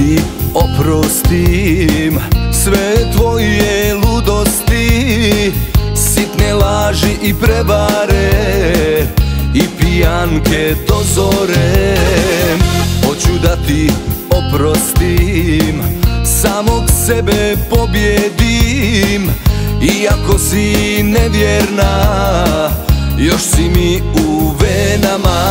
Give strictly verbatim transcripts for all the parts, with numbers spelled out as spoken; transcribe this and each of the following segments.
ti oprostim sve tvoje ludosti, sitne laži i prevare i pijanke do zore. Hoću da ti oprostim, samog sebe pobjedim, iako si nevjerna, još si mi u venama.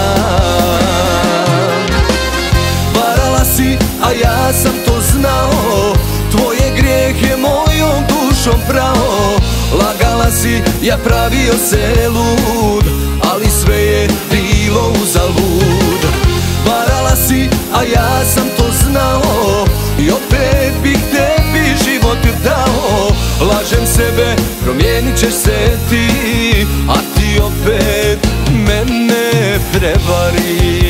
Varala si, a ja sam to znao, tvoje grijehe mojom dušom prao. Lagala si, ja pravio se lud, ali sve je bilo uzalud. Varala si, a ja sam to znao, i opet bih tebi život dao. Lažem sebe, promijenit ćeš se ti, a ti opet mene prevari.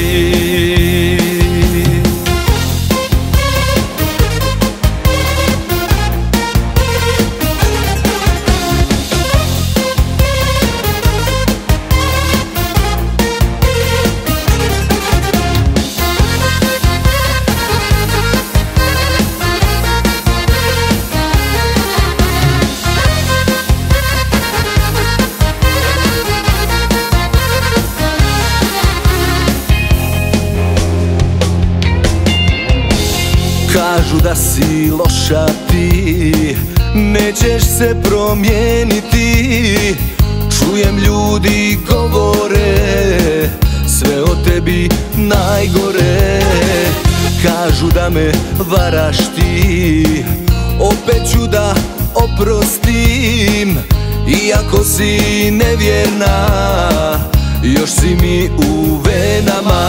Kažu da si loša ti, nećeš se promijeniti. Čujem ljudi govore sve o tebi najgore. Kažu da me varaš ti, opet ću da oprostim, iako si nevjerna, još si mi u venama.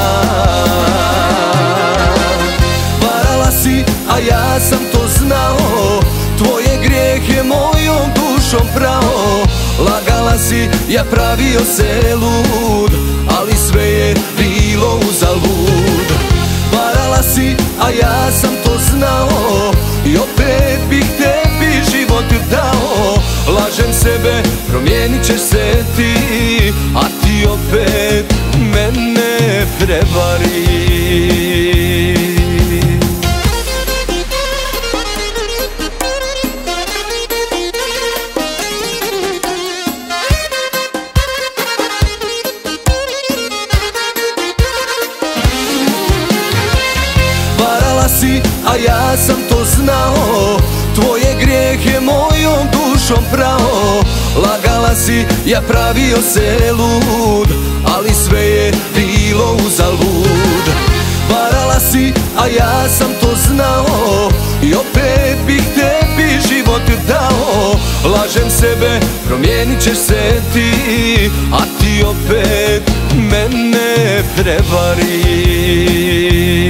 A ja sam to znao, tvoje grijehe mojom dušom prao. Lagala si, ja pravio se lud, ali sve je bilo uzalud. Varala si, a ja sam to znao, i opet bih tebi život dao. Lažem sebe, promijenit ćeš se ti, a ti opet mene prevari. A ja sam to znao, tvoje grijehe mojom dušom prao. Lagala si, ja pravio se lud, ali sve je bilo uzalud. Varala si, a ja sam to znao, i opet bih tebi život dao. Lažem sebe, promijenit ćeš se ti, a ti opet mene prevari.